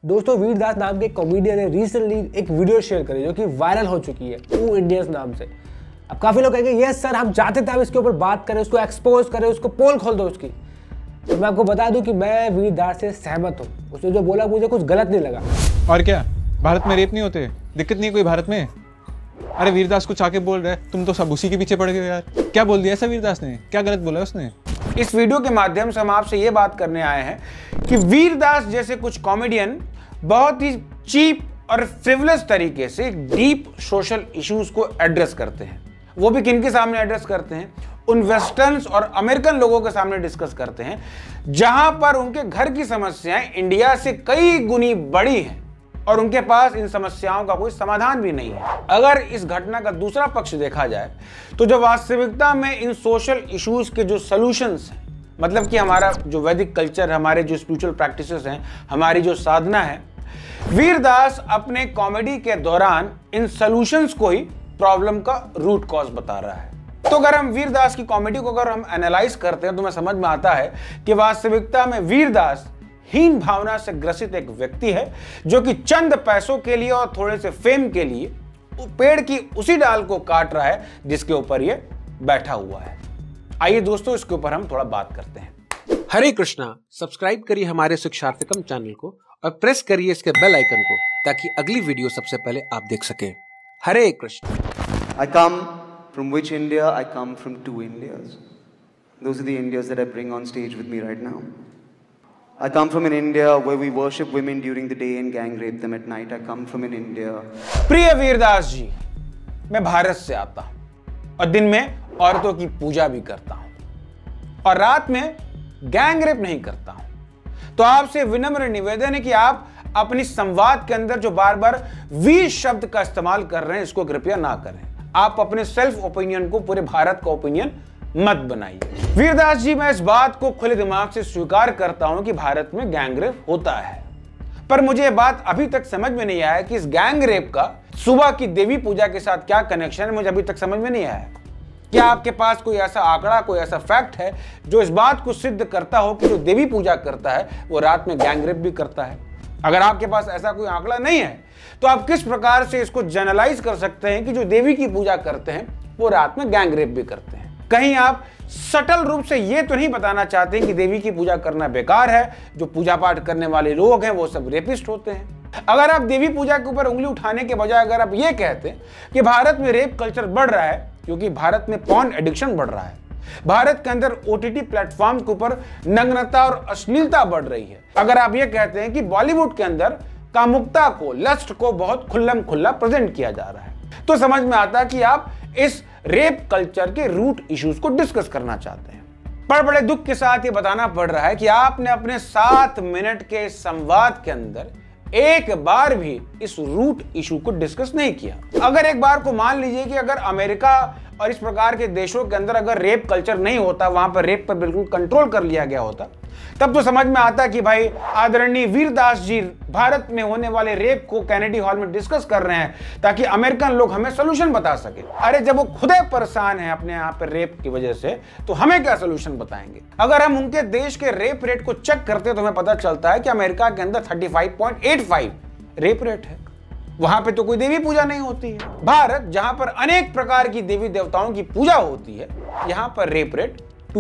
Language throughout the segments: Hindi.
दोस्तों वीरदास नाम के कॉमेडियन ने रिसेंटली एक वीडियो शेयर करी जो कि वायरल हो चुकी है टू इंडियंस नाम से। अब काफी लोग कहेंगे यस सर हम चाहते थे आप इसके ऊपर बात करें, उसको एक्सपोज करें, उसको पोल खोल दो उसकी। तो मैं आपको बता दूं कि मैं वीरदास से सहमत हूँ। उसने जो बोला मुझे कुछ गलत नहीं लगा। और क्या भारत में रेप नहीं होते? दिक्कत नहीं है कोई भारत में? अरे वीरदास कुछ आके बोल रहा है, तुम तो सब उसी के पीछे पड़ गए यार। क्या बोल दिया ऐसा वीरदास ने? क्या गलत बोला उसने? इस वीडियो के माध्यम से हम आपसे ये बात करने आए हैं कि वीरदास जैसे कुछ कॉमेडियन बहुत ही चीप और फ्रिवलेस तरीके से डीप सोशल इश्यूज को एड्रेस करते हैं। वो भी किनके सामने एड्रेस करते हैं? उन वेस्टर्न्स और अमेरिकन लोगों के सामने डिस्कस करते हैं जहां पर उनके घर की समस्याएं इंडिया से कई गुनी बड़ी हैं और उनके पास इन समस्याओं का कोई समाधान भी नहीं है। अगर इस घटना का दूसरा पक्ष देखा जाए तो जो वास्तविकता में इन सोशल इश्यूज के जो सॉल्यूशंस हैं, मतलब कि हमारा जो वैदिक कल्चर, हमारे जो स्पिरिचुअल प्रैक्टिसेस हैं, हमारी जो साधना है, वीरदास अपने कॉमेडी के दौरान इन सॉल्यूशंस को ही प्रॉब्लम का रूट कॉज बता रहा है। तो अगर हम वीरदास की कॉमेडी को अगर हम एनालाइज करते हैं तो हमें समझ में आता है कि वास्तविकता में वीरदास हीन भावना से ग्रसित एक व्यक्ति है जो कि चंद पैसों के लिए और थोड़े से फेम के लिए पेड़ की उसी डाल को काट रहा है जिसके ऊपर ये बैठा हुआ है। आइए दोस्तों इसके ऊपर हम थोड़ा बात करते हैं। हरे कृष्णा, सब्सक्राइब करिए हमारे शिक्षार्थकम चैनल को और प्रेस करिए इसके बेल आइकन को ताकि अगली वीडियो सबसे पहले आप देख सकें। हरे Krishna. I come from which India? I come from two Indias. Those are the Indias that I bring on stage with me right now. I come from an India where we worship women during the day and gang rape them at night. I come from an India. प्रिय वीरदास जी, मैं भारत से आता हूं और दिन में औरतों की पूजा भी करता हूं और रात में गैंग रेप नहीं करता हूं। तो आपसे विनम्र निवेदन है कि आप अपनी संवाद के अंदर जो बार बार वी शब्द का इस्तेमाल कर रहे हैं इसको कृपया ना करें। आप अपने सेल्फ ओपिनियन को पूरे भारत का ओपिनियन मत बनाइए। वीरदास जी, मैं इस बात को खुले दिमाग से स्वीकार करता हूं कि भारत में गैंग रेप होता है, पर मुझे यह बात अभी तक समझ में नहीं आया कि इस गैंग रेप का सुबह की देवी पूजा के साथ क्या कनेक्शन है। मुझे अभी तक समझ में नहीं आया। क्या आपके पास कोई ऐसा आंकड़ा, कोई ऐसा फैक्ट है जो इस बात को सिद्ध करता हो कि जो देवी पूजा करता है वो रात में गैंग रेप भी करता है? अगर आपके पास ऐसा कोई आंकड़ा नहीं है तो आप किस प्रकार से इसको जनरलाइज कर सकते हैं कि जो देवी की पूजा करते हैं वो रात में गैंग रेप भी करते हैं? कहीं आप सटल रूप से ये तो नहीं बताना चाहते कि देवी की पूजा करना बेकार है, जो पूजा पाठ करने वाले लोग हैं वो सब रेपिस्ट होते हैं? अगर आप देवी पूजा के ऊपर उंगली उठाने के बजाय अगर आप ये कहते हैं कि भारत में रेप कल्चर बढ़ रहा है क्योंकि भारत में पॉर्न एडिक्शन बढ़ रहा है, भारत के अंदर ओटीटी प्लेटफॉर्म के ऊपर नग्नता और अश्लीलता बढ़ रही है, अगर आप ये कहते हैं कि बॉलीवुड के अंदर कामुकता को, लस्ट को बहुत खुल्लम खुल्ला प्रेजेंट किया जा रहा है, तो समझ में आता है कि आप इस रेप कल्चर के रूट इश्यूज को डिस्कस करना चाहते हैं। पर बड़े दुख के साथ ये बताना पड़ रहा है कि आपने अपने 7 मिनट के संवाद के अंदर एक बार भी इस रूट इशू को डिस्कस नहीं किया। अगर एक बार को मान लीजिए कि अगर अमेरिका और इस प्रकार के देशों के अंदर अगर रेप कल्चर नहीं होता, वहां पर रेप पर बिल्कुल कंट्रोल कर लिया गया होता, तब तो समझ में आता कि भाई आदरणीय वीरदास जी भारत में होने वाले रेप को कैनेडी हॉल में डिस्कस कर रहे हैं ताकि अमेरिकन लोग हमें सोल्यूशन बता सके। अरे जब वो खुद परेशान है अपने यहाँ पे रेप की वजह से, तो हमें क्या सोल्यूशन बताएंगे? अगर हम उनके देश के रेप रेट को चेक करते हैं तो हमें पता चलता है कि अमेरिका के अंदर 35.85 रेप रेट है। वहां पे तो कोई देवी पूजा नहीं होती है। भारत जहां पर अनेक प्रकार की देवी देवताओं की पूजा होती है, यहां पर रेप रेट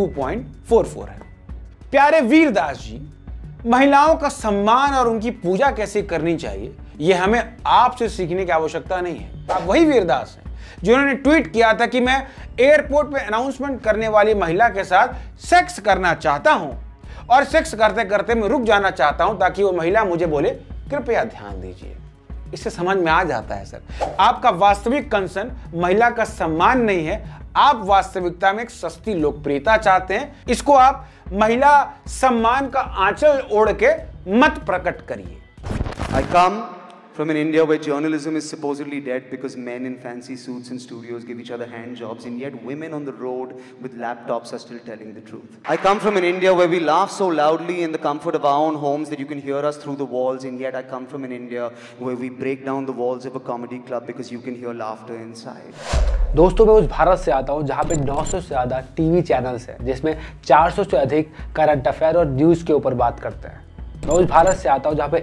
2.44 है। प्यारे वीरदास जी, महिलाओं का सम्मान और उनकी पूजा कैसे करनी चाहिए यह हमें आपसे सीखने की आवश्यकता नहीं है। आप वही वीरदास हैं जिन्होंने ट्वीट किया था कि मैं एयरपोर्ट पे अनाउंसमेंट करने वाली महिला के साथ सेक्स करना चाहता हूं और सेक्स करते करते मैं रुक जाना चाहता हूं ताकि वो महिला मुझे बोले कृपया ध्यान दीजिए। इससे समझ में आ जाता है सर, आपका वास्तविक कंसर्न महिला का सम्मान नहीं है। आप वास्तविकता में एक सस्ती लोकप्रियता चाहते हैं। इसको आप महिला सम्मान का आंचल ओढ़ के मत प्रकट करिए। I come from an India where journalism is supposedly dead because men in fancy suits and studios give each other hand jobs, and yet women on the road with laptops are still telling the truth. I come from an India where we laugh so loudly in the comfort of our own homes that you can hear us through the walls, and yet I come from an India where we break down the walls of a comedy club because you can hear laughter inside. दोस्तों मैं उस भारत से आता हूँ जहाँ पे 900 से ज़्यादा टीवी चैनल्स हैं जिसमें 400 से अधिक करंट अफेयर और न्यूज़ के ऊपर बात करते हैं। मैं उस भारत से आता हूँ जहाँ पे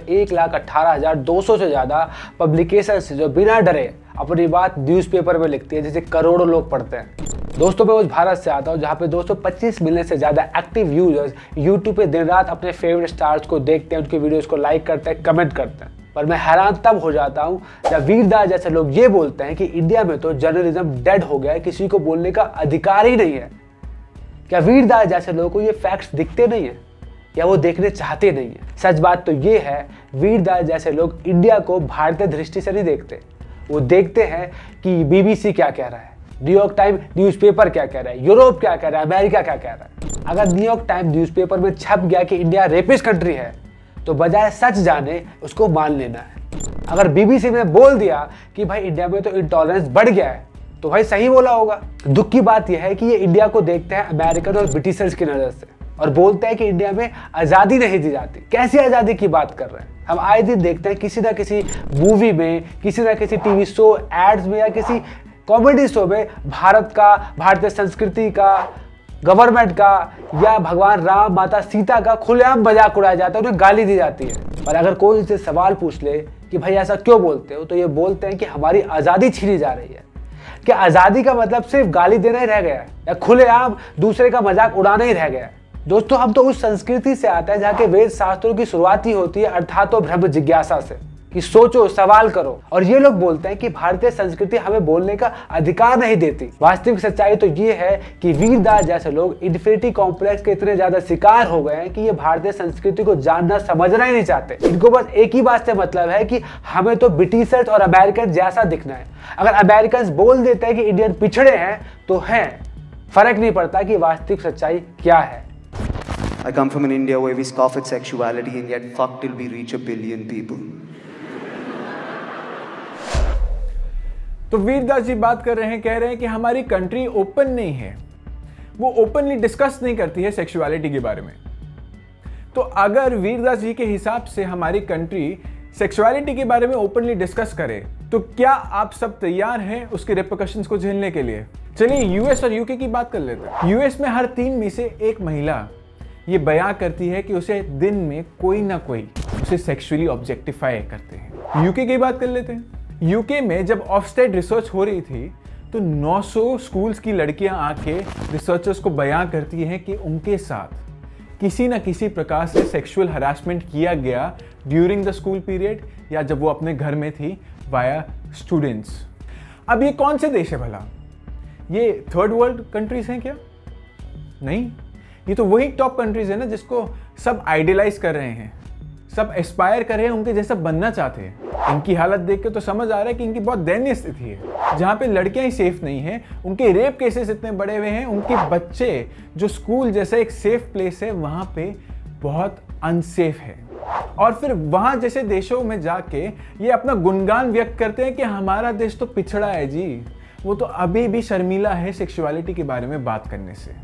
1,18,200 से ज़्यादा पब्लिकेशन जो बिना डरे अपनी बात न्यूज़पेपर में लिखती है, जिसे करोड़ों लोग पढ़ते हैं। दोस्तों मैं उस भारत से आता हूँ जहाँ पे 225 मिलियन से ज़्यादा एक्टिव यूजर्स यूट्यूब पे दिन रात अपने फेवरेट स्टार्स को देखते हैं, उनके वीडियोस को लाइक करते हैं, कमेंट करते हैं। पर मैं हैरान तब हो जाता हूँ जब वीरदास जैसे लोग ये बोलते हैं कि इंडिया में तो जर्नलिज्म डेड हो गया है, किसी को बोलने का अधिकार ही नहीं है। क्या वीरदास जैसे लोगों को ये फैक्ट्स दिखते नहीं है या वो देखने चाहते नहीं है? सच बात तो ये है, वीरदास जैसे लोग इंडिया को भारतीय दृष्टि से नहीं देखते। वो देखते हैं कि BBC क्या कह रहा है, न्यूयॉर्क टाइम न्यूज़पेपर क्या कह रहा है, यूरोप क्या कह रहा है, अमेरिका क्या कह रहा है। अगर न्यूयॉर्क टाइम न्यूज़पेपर में छप गया कि इंडिया रेपिस्ट कंट्री है, तो बजाय सच जाने उसको मान लेना है। अगर BBC ने बोल दिया कि भाई इंडिया में तो इंटॉलरेंस बढ़ गया है, तो भाई सही बोला होगा। दुख की बात यह है कि ये इंडिया को देखते हैं अमेरिकन और ब्रिटिशर्स की नज़र से और बोलते हैं कि इंडिया में आज़ादी नहीं दी जाती। कैसी आज़ादी की बात कर रहे हैं? हम आए दिन देखते हैं किसी ना किसी मूवी में, किसी ना किसी टीवी शो, एड्स में या किसी कॉमेडी शो में भारत का, भारतीय संस्कृति का, गवर्नमेंट का या भगवान राम, माता सीता का खुलेआम मजाक उड़ाया जाता है, उन्हें गाली दी जाती है। पर अगर कोई इनसे सवाल पूछ ले कि भाई ऐसा क्यों बोलते हो, तो ये बोलते हैं कि हमारी आज़ादी छीनी जा रही है। क्या आज़ादी का मतलब सिर्फ गाली देना ही रह गया है या खुलेआम दूसरे का मजाक उड़ाना ही रह गया है? दोस्तों हम तो उस संस्कृति से आते हैं जहाँ के वेद शास्त्रों की शुरुआत ही होती है अर्थातो ब्रह्म जिज्ञासा से, कि सोचो, सवाल करो। और ये लोग बोलते हैं कि भारतीय संस्कृति हमें बोलने का अधिकार नहीं देती। वास्तविक सच्चाई तो ये है कि वीरदास जैसे लोग इन्फिनिटी कॉम्प्लेक्स के इतने ज्यादा शिकार हो गए हैं कि ये भारतीय संस्कृति को जानना समझना ही नहीं चाहते। इनको बस एक ही बात से मतलब है कि हमें तो ब्रिटिशर्स और अमेरिकन जैसा दिखना है। अगर अमेरिकन बोल देते हैं कि इंडियन पिछड़े हैं तो हैं, फर्क नहीं पड़ता कि वास्तविक सच्चाई क्या है। I come from an India where we scoff at sexuality and yet fuck till we reach 1 billion people. तो वीरदास जी बात कर रहे हैं, कह रहे हैं कि हमारी कंट्री ओपन नहीं है, वो ओपनली डिस्कस नहीं करती है सेक्सुअलिटी के बारे में। तो अगर वीरदास जी के हिसाब से हमारी कंट्री सेक्सुअलिटी के बारे में ओपनली डिस्कस करे, तो क्या आप सब तैयार हैं उसके रिपरकशंस को झेलने के लिए? चलिए यूएस और यूके की बात कर लेते हैं। यूएस में हर 3 में से 1 महिला ये बयां करती है कि उसे दिन में कोई ना कोई उसे सेक्सुअली ऑब्जेक्टिफाई करते हैं। यूके की बात कर लेते हैं। यूके में जब ऑफस्टेड रिसर्च हो रही थी तो 900 स्कूल्स की लड़कियां आके रिसर्चर्स को बयां करती हैं कि उनके साथ किसी न किसी प्रकार से सेक्सुअल हरासमेंट किया गया ड्यूरिंग द स्कूल पीरियड या जब वो अपने घर में थी वाया स्टूडेंट्स। अब ये कौन से देश है भला? ये थर्ड वर्ल्ड कंट्रीज हैं क्या? नहीं, ये तो वही टॉप कंट्रीज है ना जिसको सब आइडियलाइज कर रहे हैं, सब एस्पायर कर रहे हैं, उनके जैसा बनना चाहते हैं। इनकी हालत देख के तो समझ आ रहा है कि इनकी बहुत दयनीय स्थिति है। जहाँ पे लड़कियां ही सेफ नहीं हैं, उनके रेप केसेस इतने बड़े हुए हैं, उनके बच्चे जो स्कूल जैसा एक सेफ प्लेस है वहाँ पे बहुत अनसेफ है। और फिर वहाँ जैसे देशों में जाके ये अपना गुणगान व्यक्त करते हैं कि हमारा देश तो पिछड़ा है जी, वो तो अभी भी शर्मीला है सेक्सुअलिटी के बारे में बात करने से।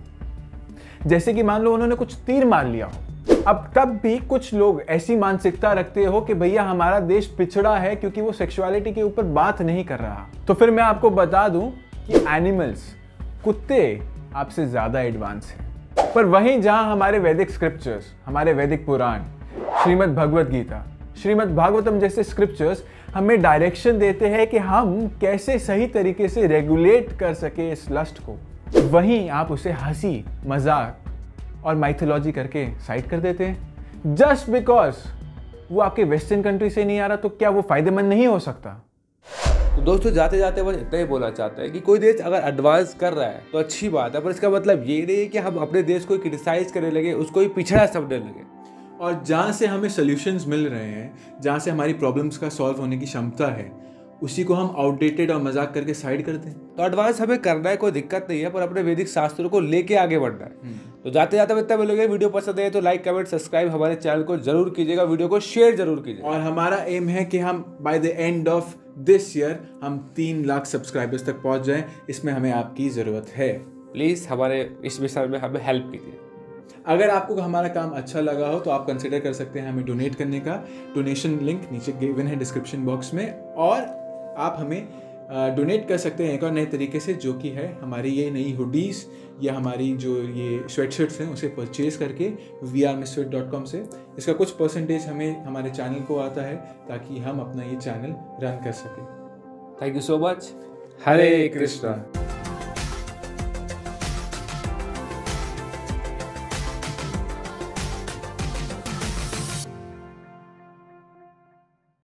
जैसे कि मान लो उन्होंने कुछ तीर मार लिया हो, अब तब भी कुछ लोग ऐसी मानसिकता रखते हो कि भैया हमारा देश पिछड़ा है क्योंकि वो सेक्सुअलिटी के ऊपर बात नहीं कर रहा। तो फिर मैं आपको बता दूं कि एनिमल्स, कुत्ते आपसे ज्यादा एडवांस हैं। पर वहीं जहां हमारे वैदिक स्क्रिप्चर्स, हमारे वैदिक पुराण, श्रीमद् भगवत गीता, श्रीमद् भागवतम जैसे स्क्रिप्चर्स हमें डायरेक्शन देते हैं कि हम कैसे सही तरीके से रेगुलेट कर सके इस लस्ट को, वहीं आप उसे हंसी, मजाक और माइथोलॉजी करके साइड कर देते हैं। जस्ट बिकॉज वो आपके वेस्टर्न कंट्री से नहीं आ रहा, तो क्या वो फायदेमंद नहीं हो सकता? तो दोस्तों जाते जाते बस इतना ही बोलना चाहते हैं कि कोई देश अगर एडवांस कर रहा है तो अच्छी बात है, पर इसका मतलब ये नहीं है कि हम अपने देश को क्रिटिसाइज करने लगे, उसको ही पिछड़ा समझने लगे। और जहाँ से हमें सॉल्यूशंस मिल रहे हैं, जहाँ से हमारी प्रॉब्लम्स का सॉल्व होने की क्षमता है, उसी को हम आउटडेटेड और मजाक करके साइड कर दें। तो एडवांस हमें करना है, कोई दिक्कत नहीं है, पर अपने वैदिक शास्त्रों को लेके आगे बढ़ना है। तो जाते जाते इतना बोलोगे, वीडियो पसंद है तो लाइक, कमेंट, सब्सक्राइब हमारे चैनल को जरूर कीजिएगा, वीडियो को शेयर जरूर कीजिएगा। और हमारा एम है कि हम by the end of this year हम 3 लाख सब्सक्राइबर्स तक पहुंच जाएं। इसमें हमें आपकी ज़रूरत है। प्लीज़ हमारे इस विषय में हमें हेल्प कीजिए। अगर आपको हमारा काम अच्छा लगा हो तो आप कंसिडर कर सकते हैं हमें डोनेट करने का। डोनेशन लिंक नीचे गिवन है डिस्क्रिप्शन बॉक्स में। और आप हमें डोनेट कर सकते हैं एक और नए तरीके से, जो कि है हमारी ये नई हुडीज़ या हमारी जो ये स्वेटशर्ट्स हैं उसे परचेज करके vrmisfit.com से। इसका कुछ परसेंटेज हमें हमारे चैनल को आता है ताकि हम अपना ये चैनल रन कर सकें। Thank you so much. Hare Krishna.